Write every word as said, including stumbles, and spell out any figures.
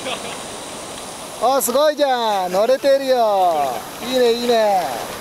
あ、すごいじゃん、乗れてるよ。いいねいいね。